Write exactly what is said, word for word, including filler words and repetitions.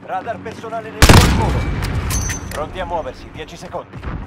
Radar personale nel volo. Pronti a muoversi, dieci secondi.